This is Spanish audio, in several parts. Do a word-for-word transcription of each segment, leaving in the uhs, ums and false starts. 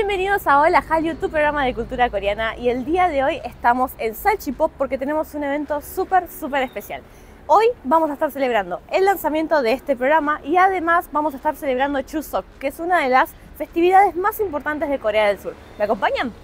Bienvenidos a Hola Hallyu, tu programa de cultura coreana, y el día de hoy estamos en Salchipop porque tenemos un evento súper súper especial. Hoy vamos a estar celebrando el lanzamiento de este programa y además vamos a estar celebrando Chuseok, que es una de las festividades más importantes de Corea del Sur. ¿Me acompañan?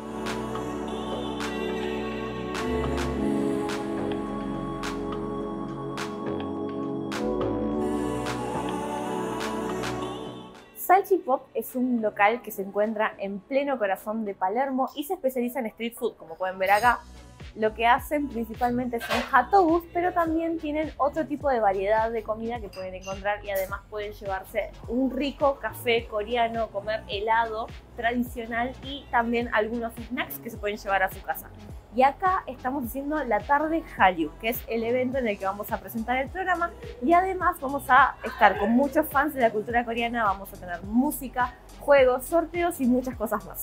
Salchipop es un local que se encuentra en pleno corazón de Palermo y se especializa en street food, como pueden ver acá. Lo que hacen principalmente son hatogus, pero también tienen otro tipo de variedad de comida que pueden encontrar y además pueden llevarse un rico café coreano, comer helado tradicional y también algunos snacks que se pueden llevar a su casa. Y acá estamos haciendo la tarde Hallyu, que es el evento en el que vamos a presentar el programa y además vamos a estar con muchos fans de la cultura coreana, vamos a tener música, juegos, sorteos y muchas cosas más.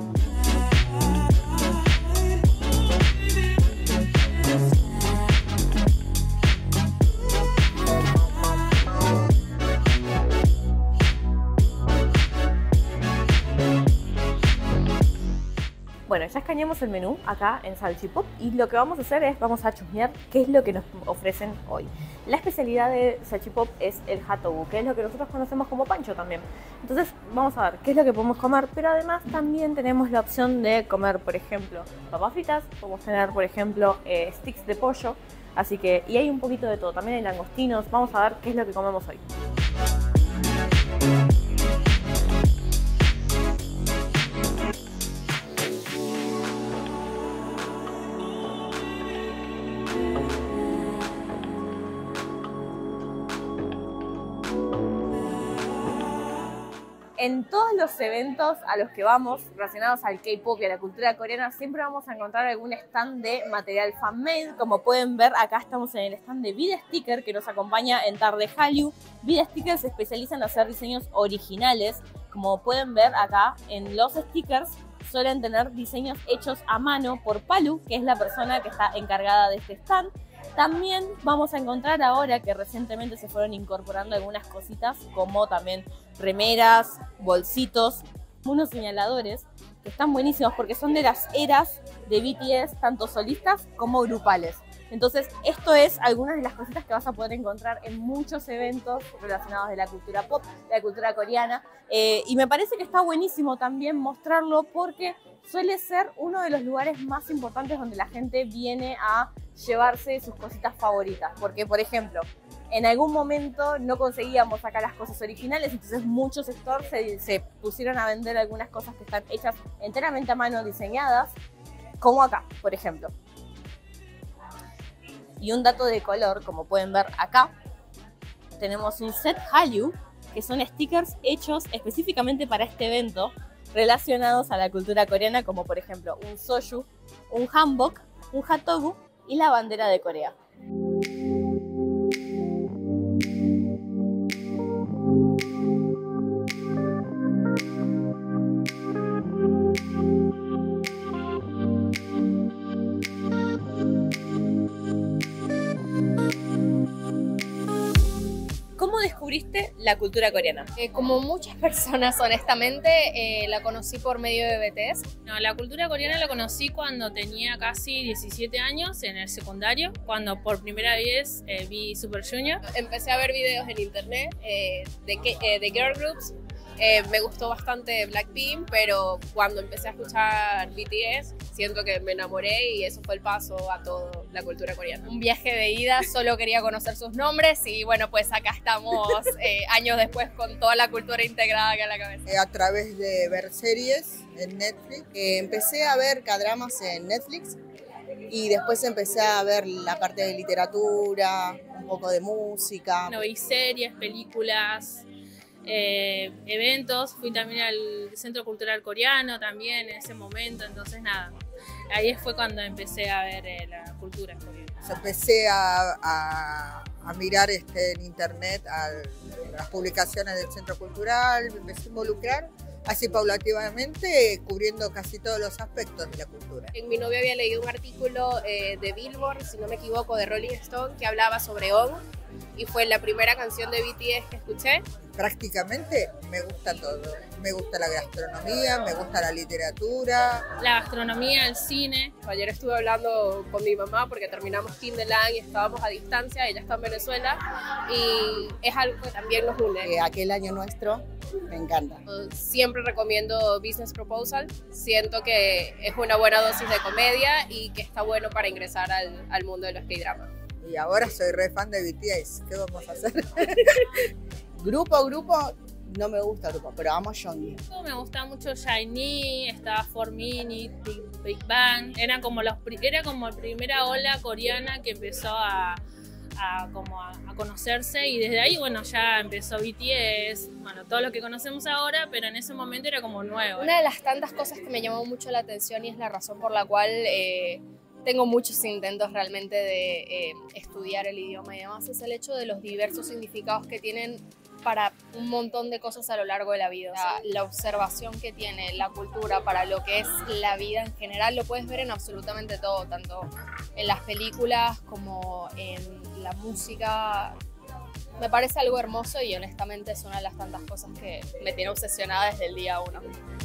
Bueno, ya escaneamos el menú acá en Salchipop y lo que vamos a hacer es, vamos a chusmear qué es lo que nos ofrecen hoy. La especialidad de Salchipop es el hatogu, que es lo que nosotros conocemos como pancho también. Entonces vamos a ver qué es lo que podemos comer, pero además también tenemos la opción de comer, por ejemplo, papas fritas, podemos tener, por ejemplo, eh, sticks de pollo, así que, y hay un poquito de todo, también hay langostinos. Vamos a ver qué es lo que comemos hoy. En todos los eventos a los que vamos relacionados al K-pop y a la cultura coreana siempre vamos a encontrar algún stand de material fan-made. Como pueden ver, acá estamos en el stand de Vid Sticker que nos acompaña en Tarde Hallyu. Vid Sticker se especializa en hacer diseños originales. Como pueden ver acá en los stickers suelen tener diseños hechos a mano por Palu, que es la persona que está encargada de este stand. También vamos a encontrar ahora que recientemente se fueron incorporando algunas cositas como también remeras, bolsitos, unos señaladores que están buenísimos porque son de las eras de B T S, tanto solistas como grupales. Entonces esto es algunas de las cositas que vas a poder encontrar en muchos eventos relacionados de la cultura pop, de la cultura coreana, eh, y me parece que está buenísimo también mostrarlo porque suele ser uno de los lugares más importantes donde la gente viene a llevarse sus cositas favoritas, porque por ejemplo en algún momento no conseguíamos acá las cosas originales, entonces muchos stores se, se pusieron a vender algunas cosas que están hechas enteramente a mano, diseñadas, como acá, por ejemplo. Y un dato de color, como pueden ver acá, tenemos un set Hallyu, que son stickers hechos específicamente para este evento, relacionados a la cultura coreana, como por ejemplo un soju, un hanbok, un hatogu y la bandera de Corea. ¿Cómo descubriste la cultura coreana? Eh, como muchas personas, honestamente, eh, la conocí por medio de B T S. No, la cultura coreana la conocí cuando tenía casi diecisiete años en el secundario, cuando por primera vez eh, vi Super Junior. Empecé a ver videos en internet eh, de, eh, de girl groups. Eh, me gustó bastante Blackpink, pero cuando empecé a escuchar B T S, siento que me enamoré y eso fue el paso a toda la cultura coreana. Un viaje de ida, solo quería conocer sus nombres y bueno, pues acá estamos eh, años después con toda la cultura integrada acá en la cabeza. A través de ver series en Netflix, eh, empecé a ver K-dramas en Netflix y después empecé a ver la parte de literatura, un poco de música. No, vi series, películas, Eh, eventos, fui también al Centro Cultural Coreano también en ese momento, entonces nada, ahí fue cuando empecé a ver eh, la cultura coreana. Empecé a, a, a mirar este, en internet a las publicaciones del Centro Cultural, me empecé a involucrar así paulativamente, cubriendo casi todos los aspectos de la cultura. Mi novio había leído un artículo eh, de Billboard, si no me equivoco, de Rolling Stone, que hablaba sobre On, y fue la primera canción de B T S que escuché. prácticamente me gusta todo. Me gusta la gastronomía, me gusta la literatura. La gastronomía, el cine. Ayer estuve hablando con mi mamá porque terminamos Kinderland y estábamos a distancia, ella está en Venezuela y es algo que también nos une. Eh, aquel año nuestro me encanta. Siempre recomiendo Business Proposal, siento que es una buena dosis de comedia y que está bueno para ingresar al, al mundo de los K-dramas. Y ahora soy re fan de B T S, ¿qué vamos a hacer? Grupo, grupo, no me gusta grupo, pero amo Jonghyun. Me gusta mucho SHINee, estaba four minute, Big, Big Bang. Era como, los, era como la primera ola coreana que empezó a, a, como a, a conocerse y desde ahí, bueno, ya empezó B T S, bueno, todo lo que conocemos ahora, pero en ese momento era como nuevo. Una de las tantas cosas que me llamó mucho la atención y es la razón por la cual eh, tengo muchos intentos realmente de eh, estudiar el idioma y demás es el hecho de los diversos significados que tienen para un montón de cosas a lo largo de la vida. O sea, la observación que tiene la cultura para lo que es la vida en general lo puedes ver en absolutamente todo, tanto en las películas como en la música. Me parece algo hermoso y honestamente es una de las tantas cosas que me tiene obsesionada desde el día uno.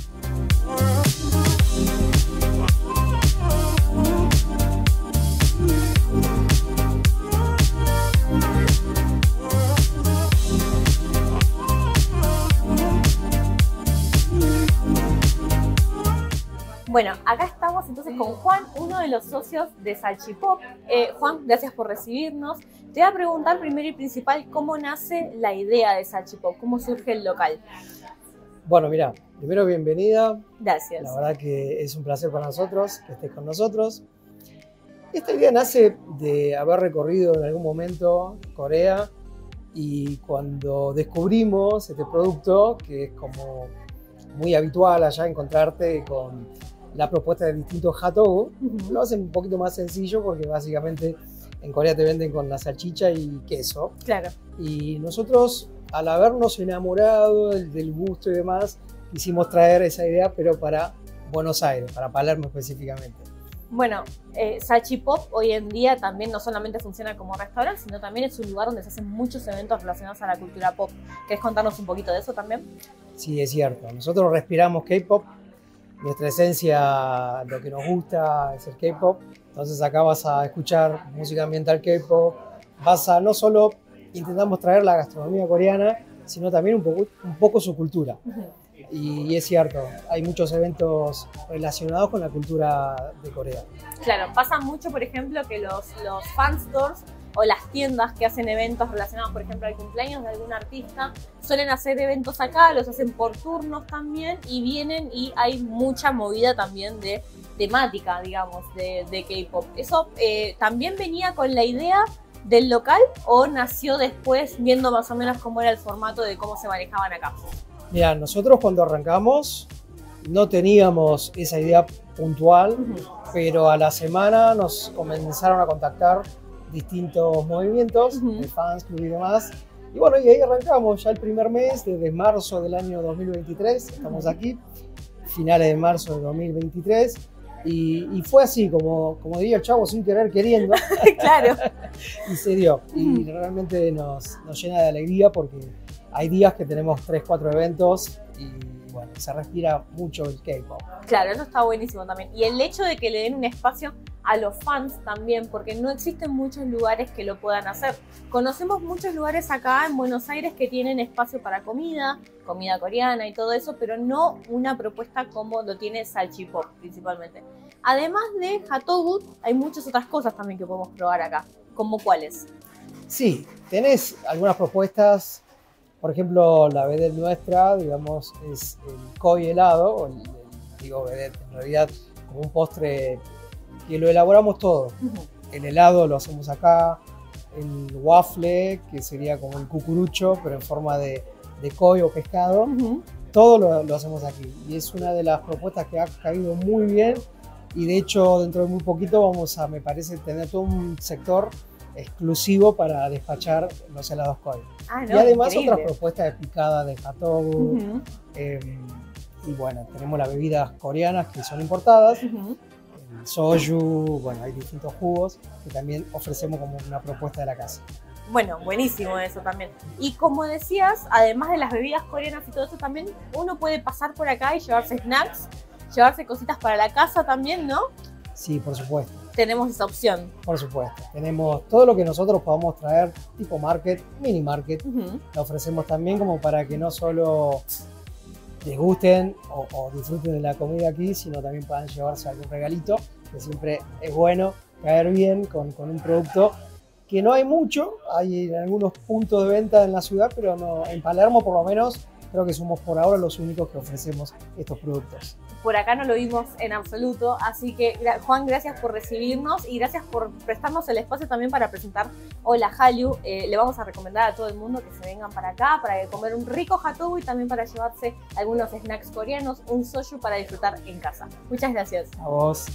Bueno, acá estamos entonces con Juan, uno de los socios de Salchipop. Eh, Juan, gracias por recibirnos. Te voy a preguntar primero y principal cómo nace la idea de Salchipop, cómo surge el local. Bueno, mira, primero bienvenida. Gracias. La verdad que es un placer para nosotros que estés con nosotros. Esta idea nace de haber recorrido en algún momento Corea y cuando descubrimos este producto, que es como muy habitual allá encontrarte con la propuesta de distintos hatogu, uh-huh. Lo hacen un poquito más sencillo porque básicamente en Corea te venden con la salchicha y queso. Claro. Y nosotros, al habernos enamorado del, del gusto y demás, quisimos traer esa idea, pero para Buenos Aires, para Palermo específicamente. Bueno, eh, Salchipop hoy en día también no solamente funciona como restaurante, sino también es un lugar donde se hacen muchos eventos relacionados a la cultura pop. ¿Querés contarnos un poquito de eso también? Sí, es cierto. Nosotros respiramos K-pop. Nuestra esencia, lo que nos gusta es el K-pop. Entonces acá vas a escuchar música ambiental K-pop. Vas a no solo intentamos traer la gastronomía coreana, sino también un poco, un poco su cultura. Uh-huh. Y, y es cierto, hay muchos eventos relacionados con la cultura de Corea. Claro, pasa mucho, por ejemplo, que los, los fan stores o las tiendas que hacen eventos relacionados, por ejemplo, al cumpleaños de algún artista, suelen hacer eventos acá, los hacen por turnos también y vienen y hay mucha movida también de temática, digamos, de, de K-pop. ¿Eso eh, también venía con la idea del local o nació después viendo más o menos cómo era el formato de cómo se manejaban acá? Mira, nosotros cuando arrancamos no teníamos esa idea puntual, uh-huh. Pero a la semana nos comenzaron a contactar distintos movimientos, uh-huh. De fans, club y demás. Y bueno, y ahí arrancamos ya el primer mes, desde marzo del año dos mil veintitrés, estamos aquí, finales de marzo de dos mil veintitrés. Y, y fue así, como, como diría el chavo, sin querer queriendo. Claro. Y se dio. Y realmente nos, nos llena de alegría porque hay días que tenemos tres, cuatro eventos y bueno, se respira mucho el K-pop. Claro, eso está buenísimo también. Y el hecho de que le den un espacio a los fans también, porque no existen muchos lugares que lo puedan hacer. Conocemos muchos lugares acá en Buenos Aires que tienen espacio para comida, comida coreana y todo eso, pero no una propuesta como lo tiene Salchipop principalmente. Además de hatogu, hay muchas otras cosas también que podemos probar acá. ¿Cómo cuáles? Sí, tenés algunas propuestas. Por ejemplo, la vedette nuestra, digamos, es el koi helado, o el, el, digo vedette, en realidad como un postre que lo elaboramos todo. Uh-huh. El helado lo hacemos acá, el waffle, que sería como el cucurucho, pero en forma de, de koi o pescado, uh-huh. Todo lo, lo hacemos aquí. Y es una de las propuestas que ha caído muy bien y de hecho dentro de muy poquito vamos a, me parece, tener todo un sector exclusivo para despachar los helados koi. Ah, no, y además increíble. Otras propuestas de picada de hatogu. Uh-huh. eh, y bueno, tenemos las bebidas coreanas que son importadas. Uh-huh. El soju, bueno, hay distintos jugos que también ofrecemos como una propuesta de la casa. Bueno, buenísimo eso también. Y como decías, además de las bebidas coreanas y todo eso, también uno puede pasar por acá y llevarse snacks, llevarse cositas para la casa también, ¿no? Sí, por supuesto. Tenemos esa opción. Por supuesto. Tenemos todo lo que nosotros podamos traer, tipo market, mini market. Uh-huh. Lo ofrecemos también como para que no solo les gusten o, o disfruten de la comida aquí, sino también puedan llevarse algún regalito, que siempre es bueno caer bien con, con un producto que no hay mucho, hay en algunos puntos de venta en la ciudad, pero no, en Palermo por lo menos creo que somos por ahora los únicos que ofrecemos estos productos. Por acá no lo vimos en absoluto, así que Juan, gracias por recibirnos y gracias por prestarnos el espacio también para presentar Hola Hallyu. Eh, le vamos a recomendar a todo el mundo que se vengan para acá para comer un rico hatobu y también para llevarse algunos snacks coreanos, un soju para disfrutar en casa. Muchas gracias. A vos.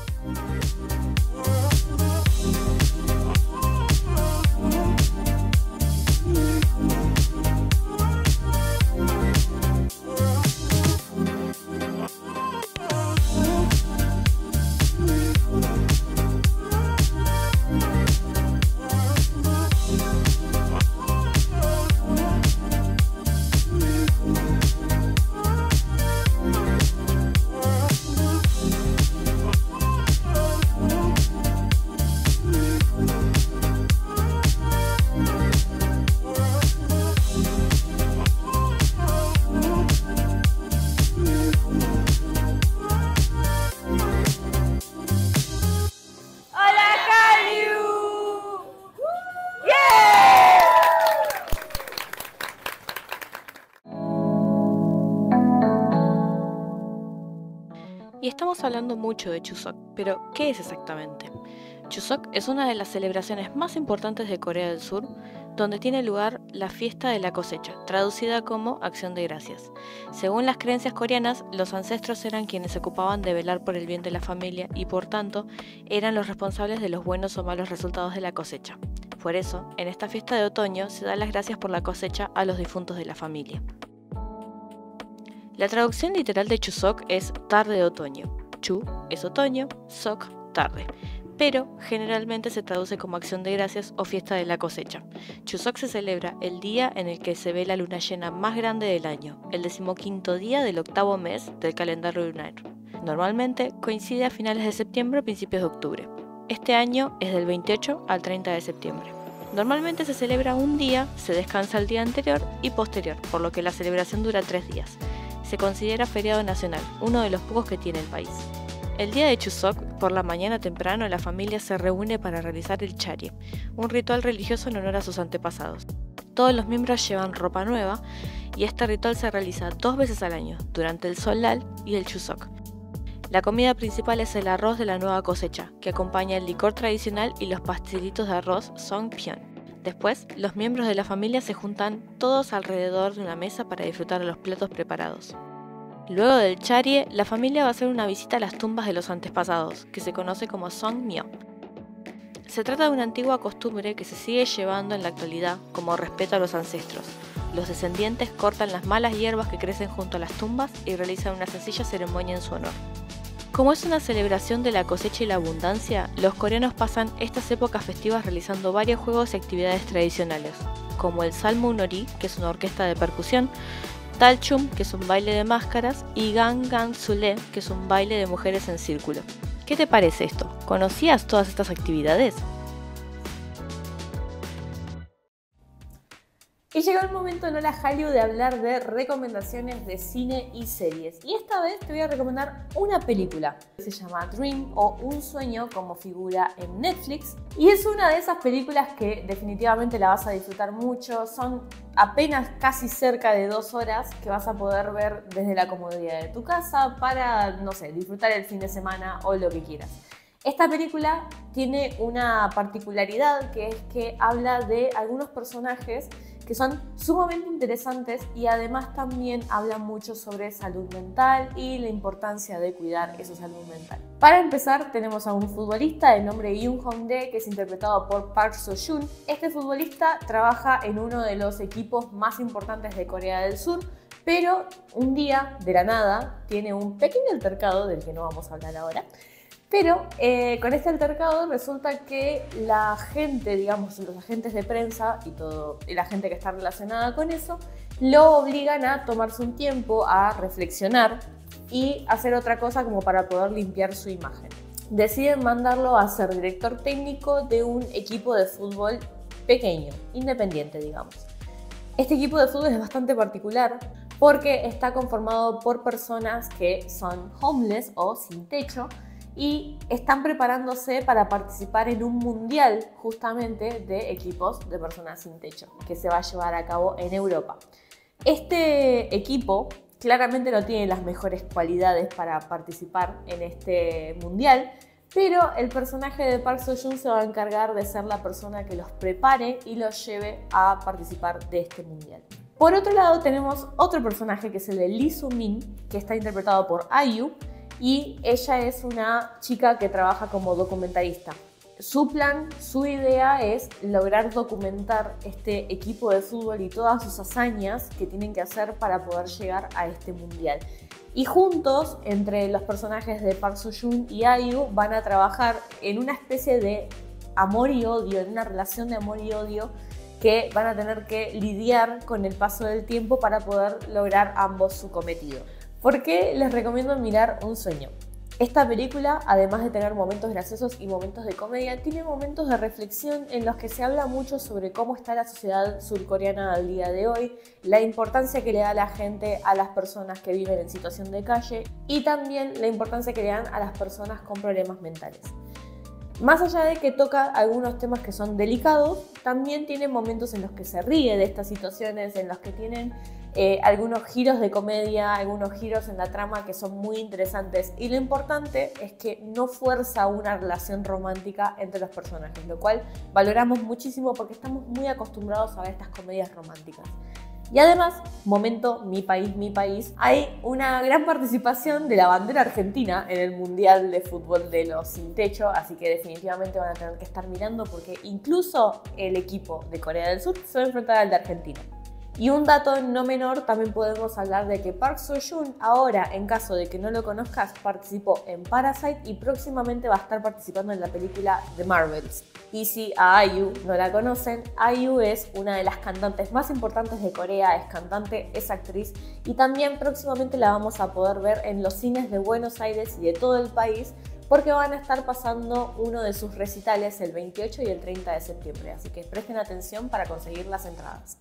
Y estamos hablando mucho de Chuseok, pero ¿qué es exactamente? Chuseok es una de las celebraciones más importantes de Corea del Sur, donde tiene lugar la fiesta de la cosecha, traducida como Acción de Gracias. Según las creencias coreanas, los ancestros eran quienes se ocupaban de velar por el bien de la familia y por tanto eran los responsables de los buenos o malos resultados de la cosecha. Por eso, en esta fiesta de otoño se da las gracias por la cosecha a los difuntos de la familia. La traducción literal de Chuseok es tarde de otoño. Chu es otoño, Sok tarde, pero generalmente se traduce como acción de gracias o fiesta de la cosecha. Chuseok se celebra el día en el que se ve la luna llena más grande del año, el decimoquinto día del octavo mes del calendario lunar. Normalmente coincide a finales de septiembre o principios de octubre. Este año es del veintiocho al treinta de septiembre. Normalmente se celebra un día, se descansa el día anterior y posterior, por lo que la celebración dura tres días. Se considera feriado nacional, uno de los pocos que tiene el país. El día de Chuseok, por la mañana temprano, la familia se reúne para realizar el charie, un ritual religioso en honor a sus antepasados. Todos los miembros llevan ropa nueva y este ritual se realiza dos veces al año, durante el Solal y el Chuseok. La comida principal es el arroz de la nueva cosecha, que acompaña el licor tradicional y los pastelitos de arroz Songpyeon. Después, los miembros de la familia se juntan todos alrededor de una mesa para disfrutar de los platos preparados. Luego del charie, la familia va a hacer una visita a las tumbas de los antepasados, que se conoce como Songmyo. Se trata de una antigua costumbre que se sigue llevando en la actualidad como respeto a los ancestros. Los descendientes cortan las malas hierbas que crecen junto a las tumbas y realizan una sencilla ceremonia en su honor. Como es una celebración de la cosecha y la abundancia, los coreanos pasan estas épocas festivas realizando varios juegos y actividades tradicionales, como el Salmunori, que es una orquesta de percusión, Talchum, que es un baile de máscaras, y Gangan Sule, que es un baile de mujeres en círculo. ¿Qué te parece esto? ¿Conocías todas estas actividades? Y llegó el momento en Hola Hallyu de hablar de recomendaciones de cine y series. Y esta vez te voy a recomendar una película. Se llama Dream o Un sueño, como figura en Netflix. Y es una de esas películas que definitivamente la vas a disfrutar mucho. Son apenas casi cerca de dos horas que vas a poder ver desde la comodidad de tu casa para, no sé, disfrutar el fin de semana o lo que quieras. Esta película tiene una particularidad que es que habla de algunos personajes que son sumamente interesantes y además también hablan mucho sobre salud mental y la importancia de cuidar esa salud mental. Para empezar, tenemos a un futbolista de nombre Yoon Hong-dae, que es interpretado por Park Seo-joon. Este futbolista trabaja en uno de los equipos más importantes de Corea del Sur, pero un día, de la nada, tiene un pequeño altercado del que no vamos a hablar ahora Pero eh, con este altercado resulta que la gente, digamos, los agentes de prensa y, todo, y la gente que está relacionada con eso, lo obligan a tomarse un tiempo, a reflexionar y hacer otra cosa como para poder limpiar su imagen. Deciden mandarlo a ser director técnico de un equipo de fútbol pequeño, independiente, digamos. Este equipo de fútbol es bastante particular porque está conformado por personas que son homeless o sin techo y están preparándose para participar en un mundial justamente de equipos de personas sin techo que se va a llevar a cabo en Europa. Este equipo claramente no tiene las mejores cualidades para participar en este mundial, pero el personaje de Park Seo-joon se va a encargar de ser la persona que los prepare y los lleve a participar de este mundial. Por otro lado tenemos otro personaje que es el de Lee Soo-min, que está interpretado por I U, y ella es una chica que trabaja como documentalista. Su plan, su idea es lograr documentar este equipo de fútbol y todas sus hazañas que tienen que hacer para poder llegar a este mundial. Y juntos, entre los personajes de Park Seo-joon y I U, van a trabajar en una especie de amor y odio, en una relación de amor y odio que van a tener que lidiar con el paso del tiempo para poder lograr ambos su cometido. ¿Por qué les recomiendo mirar Un sueño? Esta película, además de tener momentos graciosos y momentos de comedia, tiene momentos de reflexión en los que se habla mucho sobre cómo está la sociedad surcoreana al día de hoy, la importancia que le da la gente a las personas que viven en situación de calle y también la importancia que le dan a las personas con problemas mentales. Más allá de que toca algunos temas que son delicados, también tiene momentos en los que se ríe de estas situaciones, en los que tienen eh, algunos giros de comedia, algunos giros en la trama que son muy interesantes. Y lo importante es que no fuerza una relación romántica entre los personajes, lo cual valoramos muchísimo porque estamos muy acostumbrados a ver estas comedias románticas. Y además, momento Mi País, Mi País, hay una gran participación de la bandera argentina en el Mundial de Fútbol de los Sin Techo, así que definitivamente van a tener que estar mirando porque incluso el equipo de Corea del Sur se va a enfrentar al de Argentina. Y un dato no menor, también podemos hablar de que Park Seo-joon ahora, en caso de que no lo conozcas, participó en Parasite y próximamente va a estar participando en la película The Marvels. Y si a I U no la conocen, I U es una de las cantantes más importantes de Corea, es cantante, es actriz y también próximamente la vamos a poder ver en los cines de Buenos Aires y de todo el país porque van a estar pasando uno de sus recitales el veintiocho y el treinta de septiembre, así que presten atención para conseguir las entradas.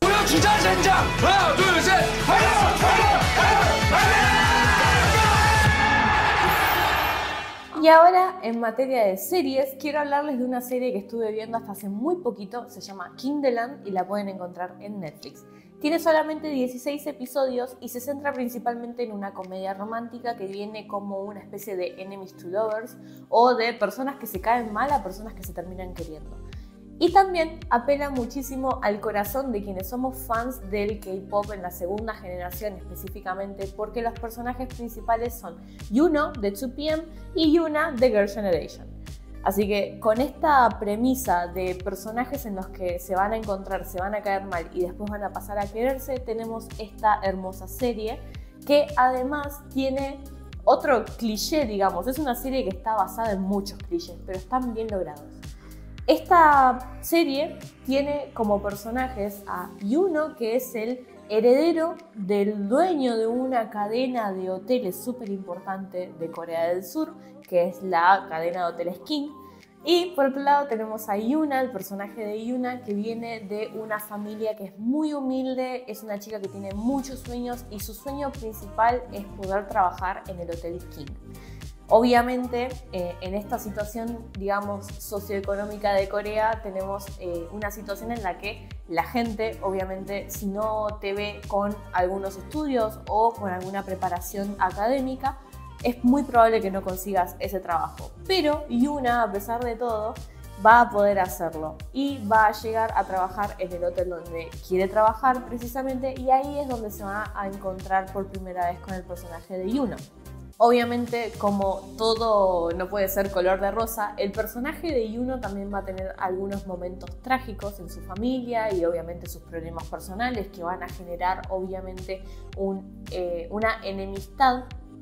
Y ahora, en materia de series, quiero hablarles de una serie que estuve viendo hasta hace muy poquito, se llama Kinderland y la pueden encontrar en Netflix. Tiene solamente dieciséis episodios y se centra principalmente en una comedia romántica que viene como una especie de enemies to lovers o de personas que se caen mal a personas que se terminan queriendo. Y también apela muchísimo al corazón de quienes somos fans del K-pop en la segunda generación específicamente porque los personajes principales son Yuno de two P M y Yuna de Girl Generation. Así que con esta premisa de personajes en los que se van a encontrar, se van a caer mal y después van a pasar a quererse, tenemos esta hermosa serie que además tiene otro cliché, digamos. Es una serie que está basada en muchos clichés, pero están bien logrados. Esta serie tiene como personajes a Yuno, que es el heredero del dueño de una cadena de hoteles súper importante de Corea del Sur, que es la cadena de hoteles King. Y por otro lado tenemos a Yuna, el personaje de Yuna, que viene de una familia que es muy humilde, es una chica que tiene muchos sueños y su sueño principal es poder trabajar en el Hotel King. Obviamente, eh, en esta situación, digamos, socioeconómica de Corea, tenemos eh, una situación en la que la gente, obviamente, si no te ve con algunos estudios o con alguna preparación académica, es muy probable que no consigas ese trabajo. Pero Yuna, a pesar de todo, va a poder hacerlo y va a llegar a trabajar en el hotel donde quiere trabajar precisamente, y ahí es donde se va a encontrar por primera vez con el personaje de Yuno. Obviamente, como todo no puede ser color de rosa, el personaje de Yuno también va a tener algunos momentos trágicos en su familia y obviamente sus problemas personales que van a generar obviamente un, eh, una enemistad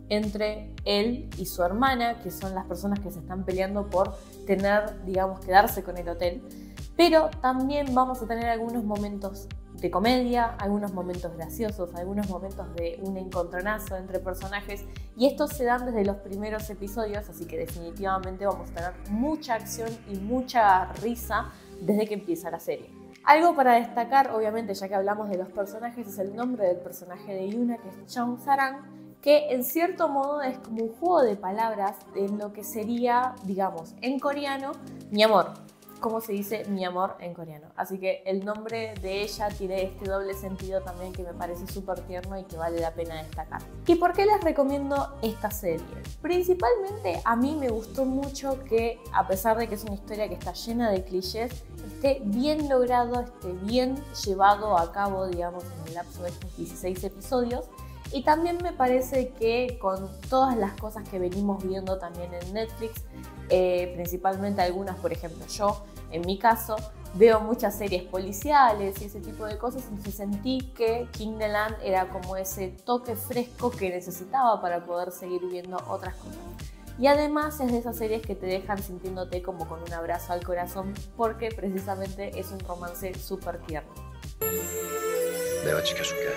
entre él y su hermana, que son las personas que se están peleando por tener, digamos, quedarse con el hotel. Pero también vamos a tener algunos momentos de comedia, algunos momentos graciosos, algunos momentos de un encontronazo entre personajes, y estos se dan desde los primeros episodios, así que definitivamente vamos a tener mucha acción y mucha risa desde que empieza la serie. Algo para destacar, obviamente, ya que hablamos de los personajes, es el nombre del personaje de Yuna, que es Chong Sarang, que en cierto modo es como un juego de palabras en lo que sería, digamos, en coreano, mi amor. ¿Cómo se dice mi amor en coreano? Así que el nombre de ella tiene este doble sentido también que me parece súper tierno y que vale la pena destacar. ¿Y por qué les recomiendo esta serie? Principalmente a mí me gustó mucho que, a pesar de que es una historia que está llena de clichés, esté bien logrado, esté bien llevado a cabo, digamos, en el lapso de estos dieciséis episodios. Y también me parece que con todas las cosas que venimos viendo también en Netflix, eh, principalmente algunas, por ejemplo, yo, en mi caso, veo muchas series policiales y ese tipo de cosas, entonces sentí que King the Land era como ese toque fresco que necesitaba para poder seguir viendo otras cosas. Y además es de esas series que te dejan sintiéndote como con un abrazo al corazón, porque precisamente es un romance súper tierno. 내가 지켜줄게.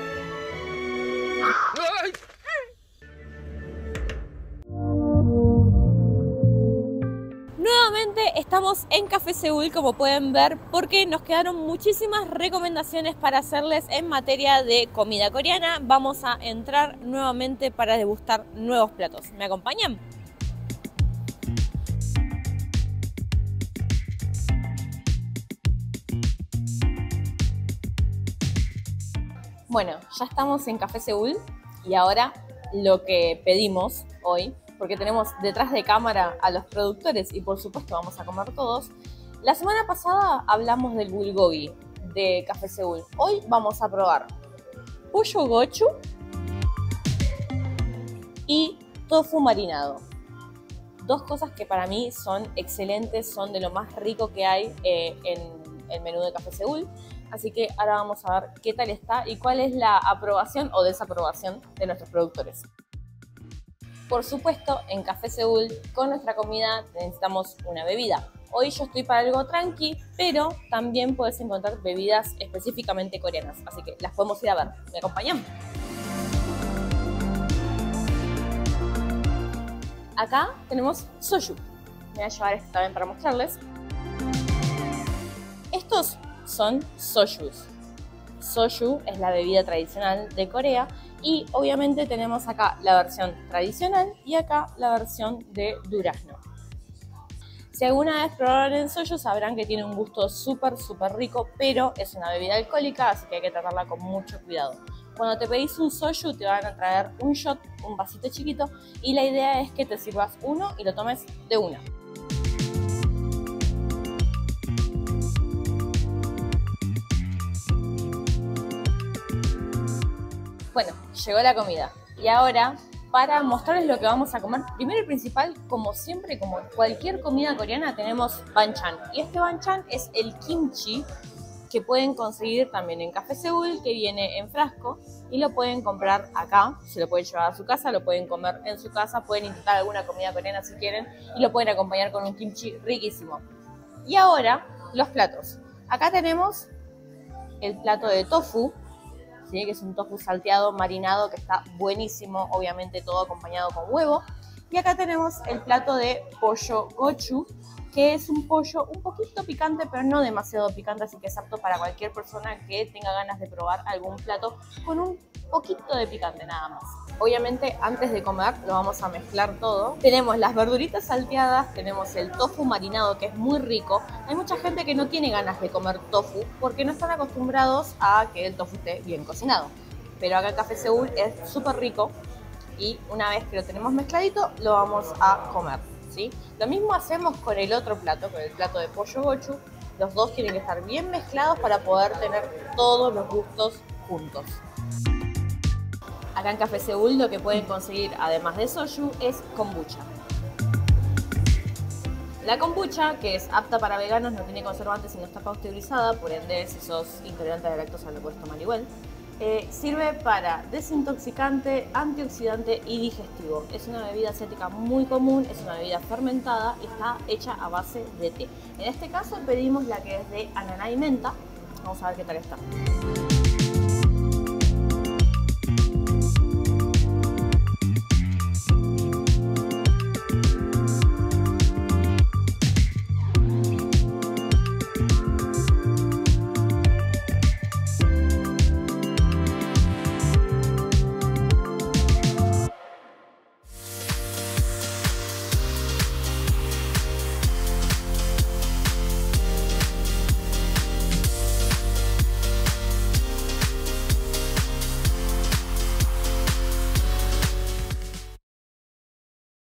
Nuevamente estamos en Café Seúl, como pueden ver, porque nos quedaron muchísimas recomendaciones para hacerles en materia de comida coreana. Vamos a entrar nuevamente para degustar nuevos platos. ¿Me acompañan? Bueno, ya estamos en Café Seúl y ahora lo que pedimos hoy, porque tenemos detrás de cámara a los productores y por supuesto vamos a comer todos. La semana pasada hablamos del bulgogi de Café Seúl. Hoy vamos a probar pollo gochu y tofu marinado. Dos cosas que para mí son excelentes, son de lo más rico que hay eh, en el menú de Café Seúl. Así que ahora vamos a ver qué tal está y cuál es la aprobación o desaprobación de nuestros productores. Por supuesto, en Café Seúl, con nuestra comida necesitamos una bebida. Hoy yo estoy para algo tranqui, pero también puedes encontrar bebidas específicamente coreanas. Así que las podemos ir a ver. ¿Me acompañan? Acá tenemos soju. Me voy a llevar este también para mostrarles. Estos son soyus. Soju es la bebida tradicional de Corea y obviamente tenemos acá la versión tradicional y acá la versión de durazno. Si alguna vez probaron el soju sabrán que tiene un gusto súper súper rico, pero es una bebida alcohólica, así que hay que tratarla con mucho cuidado. Cuando te pedís un soju te van a traer un shot, un vasito chiquito, y la idea es que te sirvas uno y lo tomes de una. Bueno, llegó la comida y ahora para mostrarles lo que vamos a comer, primero y principal, como siempre, como cualquier comida coreana, tenemos banchan. Y este banchan es el kimchi que pueden conseguir también en Café Seúl, que viene en frasco y lo pueden comprar acá, se lo pueden llevar a su casa, lo pueden comer en su casa, pueden intentar alguna comida coreana si quieren y lo pueden acompañar con un kimchi riquísimo. Y ahora, los platos. Acá tenemos el plato de tofu, ¿sí? Que es un tofu salteado marinado que está buenísimo, obviamente todo acompañado con huevo. Y acá tenemos el plato de pollo gochu, que es un pollo un poquito picante, pero no demasiado picante, así que es apto para cualquier persona que tenga ganas de probar algún plato con un poquito de picante nada más. Obviamente antes de comer lo vamos a mezclar todo. Tenemos las verduritas salteadas, tenemos el tofu marinado que es muy rico. Hay mucha gente que no tiene ganas de comer tofu porque no están acostumbrados a que el tofu esté bien cocinado. Pero acá en Café Seúl es súper rico y una vez que lo tenemos mezcladito lo vamos a comer, ¿sí? Lo mismo hacemos con el otro plato, con el plato de pollo gochu. Los dos tienen que estar bien mezclados para poder tener todos los gustos juntos. Acá en Café Seúl lo que pueden conseguir, además de soju, es kombucha. La kombucha, que es apta para veganos, no tiene conservantes y no está pasteurizada, por ende, si sos intolerante a la lactosa lo puedes tomar igual. Eh, sirve para desintoxicante, antioxidante y digestivo. Es una bebida asiática muy común, es una bebida fermentada y está hecha a base de té. En este caso pedimos la que es de ananá y menta. Vamos a ver qué tal está.